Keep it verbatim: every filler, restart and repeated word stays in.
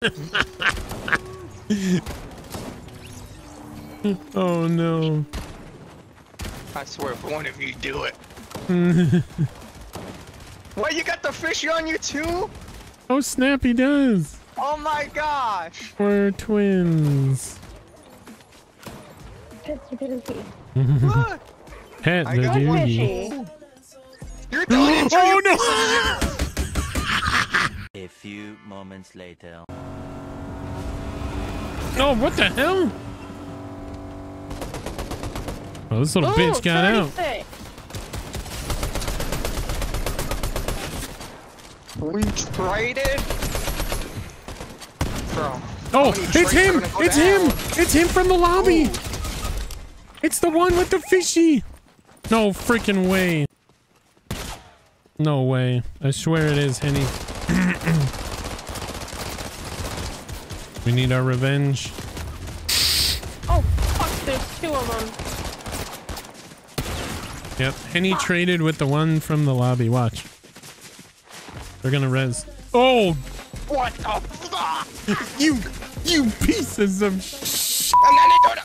Oh no. I swear, if one of you do it. What, you got the fishy on you too? Oh snap, he does. Oh my gosh. We're twins. Pet the doogie. What? Pet the I got one. doogie. You're doing Oh no! A few moments later. Oh, what the hell? Oh, this little Ooh, bitch got out. thirty-six. We traded. Bro. Oh, it's him! It's him! It's him from the lobby! Ooh. It's the one with the fishy! No freaking way. No way. I swear it is, Henny. We need our revenge. Oh, fuck, there's two of them. Yep, Henny traded with the one from the lobby. Watch. They're gonna res. Oh! What the fuck? You, you pieces of sh- And then they go to